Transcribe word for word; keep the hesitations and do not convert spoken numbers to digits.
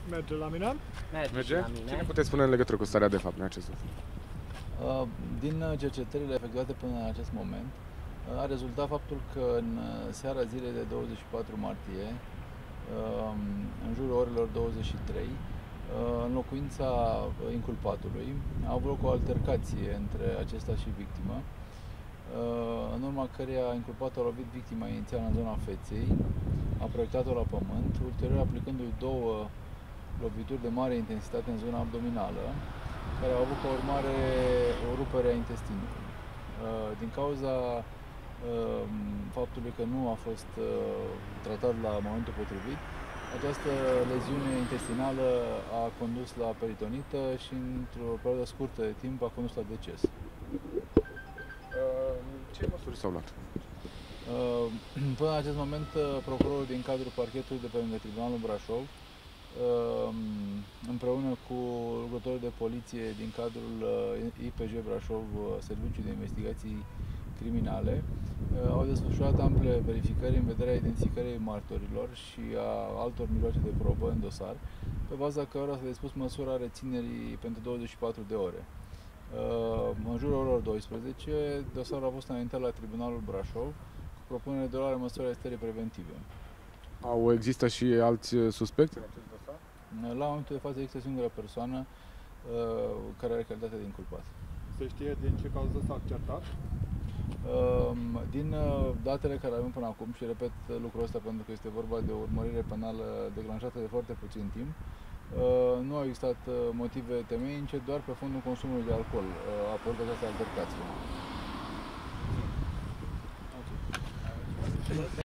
Merge la mine? Merge, Merge? la mine. Ce ne puteți spune în legătură cu starea de fapt în acest lucru? Uh, Din cercetările efectuate până în acest moment, uh, a rezultat faptul că în uh, seara zilei de douăzeci și patru martie, uh, în jurul orelor douăzeci și trei, uh, în locuința inculpatului, a avut loc o altercație între acesta și victimă, uh, în urma căreia inculpatul a lovit victima inițial în zona feței, a proiectat-o la pământ, ulterior aplicându-i două lovituri de mare intensitate în zona abdominală, care au avut ca urmare o rupere a intestinului. Din cauza faptului că nu a fost tratat la momentul potrivit, această leziune intestinală a condus la peritonită și într-o perioadă scurtă de timp a condus la deces. Ce măsuri s-au luat? Până în acest moment, procurorul din cadrul parchetului de pe lângă Tribunalul Brașov, împreună cu lucrătorii de poliție din cadrul I P J Brașov, Serviciul de Investigații Criminale, au desfășurat ample verificări în vederea identificării martorilor și a altor mijloace de probă în dosar, pe baza cărora s-a dispus măsura reținerii pentru douăzeci și patru de ore. În jurul orelor douăsprezece, dosarul a fost înaintat la Tribunalul Brașov cu propunere de luare măsuri arestării preventive. Au, există și alți suspecți în acest dosar? La momentul de față există o singură persoană uh, care are calitatea de inculpat. Se știe din ce cauză s-a certat? Uh, din uh, datele care avem până acum, și repet lucrul ăsta pentru că este vorba de o urmărire penală declanșată de foarte puțin timp, uh, nu au existat uh, motive temeinice, doar pe fondul consumului de alcool uh, a apărut această altercație.